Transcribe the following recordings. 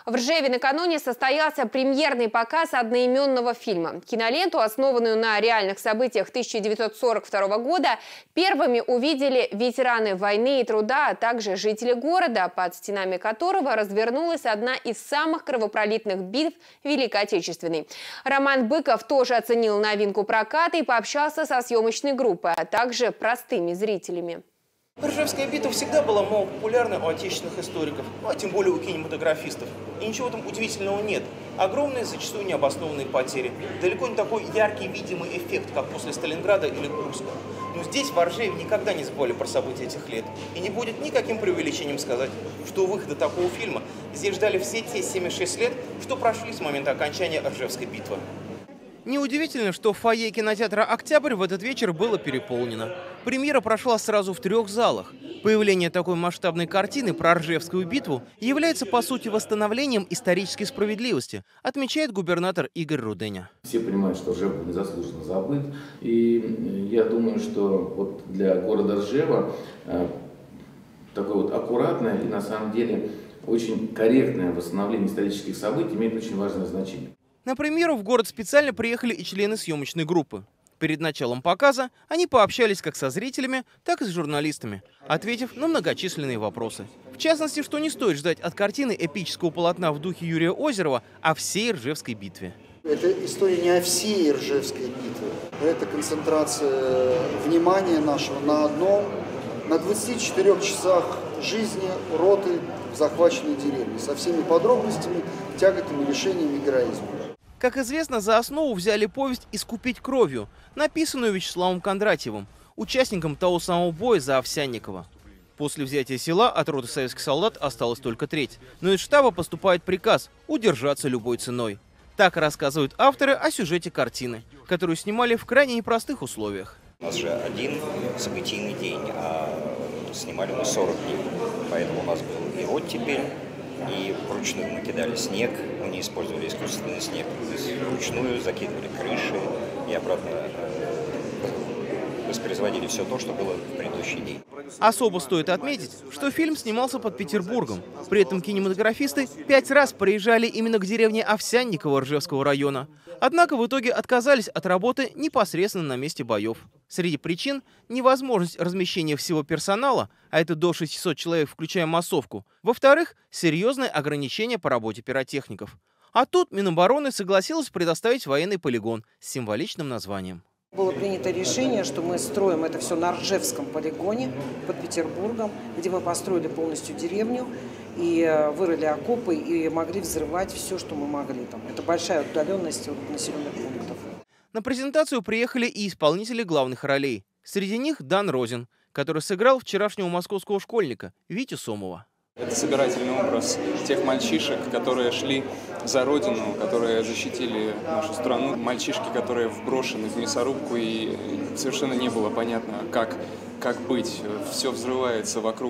В Ржеве накануне состоялся премьерный показ одноименного фильма. Киноленту, основанную на реальных событиях 1942 года, первыми увидели ветераны войны и труда, а также жители города, под стенами которого развернулась одна из самых кровопролитных битв Великой Отечественной. Роман Быков тоже оценил новинку проката и пообщался со съемочной группой, а также простыми зрителями. Ржевская битва всегда была мало популярна у отечественных историков, а тем более у кинематографистов. И ничего там удивительного нет. Огромные, зачастую необоснованные потери. Далеко не такой яркий видимый эффект, как после Сталинграда или Курска. Но здесь, в Ржеве, никогда не забывали про события этих лет. И не будет никаким преувеличением сказать, что у выхода такого фильма здесь ждали все те 76 лет, что прошли с момента окончания Ржевской битвы. Неудивительно, что фойе кинотеатра «Октябрь» в этот вечер было переполнено. Премьера прошла сразу в 3 залах. Появление такой масштабной картины про Ржевскую битву является, по сути, восстановлением исторической справедливости, отмечает губернатор Игорь Руденя. Все понимают, что Ржев был незаслуженно забыт. И я думаю, что вот для города Ржева такое вот аккуратное и, на самом деле, очень корректное восстановление исторических событий имеет очень важное значение. На премьеру в город специально приехали и члены съемочной группы. Перед началом показа они пообщались как со зрителями, так и с журналистами, ответив на многочисленные вопросы. В частности, что не стоит ждать от картины эпического полотна в духе Юрия Озерова о всей Ржевской битве. Это история не о всей Ржевской битве. Это концентрация внимания нашего на одном, на 24 часах жизни роты в захваченной деревне, со всеми подробностями, тяготами, лишениями, героизмом. Как известно, за основу взяли повесть «Искупить кровью», написанную Вячеславом Кондратьевым, участником того самого боя за Овсянникова. После взятия села от роты советских солдат осталась только треть, но из штаба поступает приказ удержаться любой ценой. Так рассказывают авторы о сюжете картины, которую снимали в крайне непростых условиях. У нас же один событийный день, а снимали мы 40 дней, поэтому у нас был и оттепель, и вручную мы кидали снег, мы не использовали искусственный снег, вручную закидывали крыши и обратно воспроизводили все то, что было в предыдущий день. Особо стоит отметить, что фильм снимался под Петербургом. При этом кинематографисты 5 раз приезжали именно к деревне Овсянниково Ржевского района. Однако в итоге отказались от работы непосредственно на месте боев. Среди причин – невозможность размещения всего персонала, а это до 600 человек, включая массовку. Во-вторых, серьезные ограничения по работе пиротехников. А тут Минобороны согласилась предоставить военный полигон с символичным названием. Было принято решение, что мы строим это все на Ржевском полигоне под Петербургом, где мы построили полностью деревню и вырыли окопы и могли взрывать все, что мы могли там. Это большая удаленность от населенных пунктов. На презентацию приехали и исполнители главных ролей. Среди них Дан Розин, который сыграл вчерашнего московского школьника Витю Сомова. Это собирательный образ тех мальчишек, которые шли за родину, которые защитили нашу страну. Мальчишки, которые вброшены в мясорубку, и совершенно не было понятно, как быть. Все взрывается, вокруг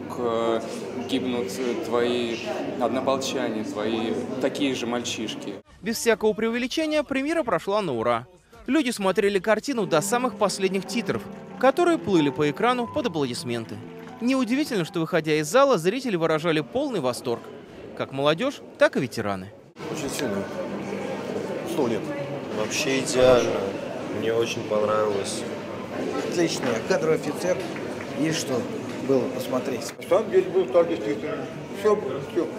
гибнут твои однополчане, твои такие же мальчишки. Без всякого преувеличения премьера прошла на ура. Люди смотрели картину до самых последних титров, которые плыли по экрану под аплодисменты. Неудивительно, что, выходя из зала, зрители выражали полный восторг. Как молодежь, так и ветераны. Очень сильно. 100 лет. Вообще идеально. Мне очень понравилось. Отлично. Кадровый офицер. Есть что было посмотреть. На самом деле было так действительно. Все было, все.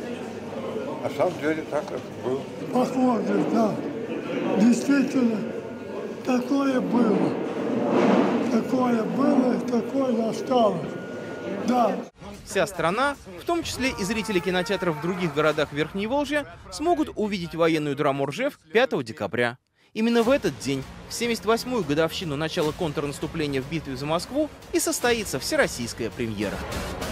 На самом деле так это было. Посмотришь, да. Действительно, такое было. Такое было и такое осталось. Да. Вся страна, в том числе и зрители кинотеатров в других городах Верхней Волжья, смогут увидеть военную драму «Ржев» 5 декабря. Именно в этот день, в 78-ю годовщину начала контрнаступления в битве за Москву, и состоится всероссийская премьера.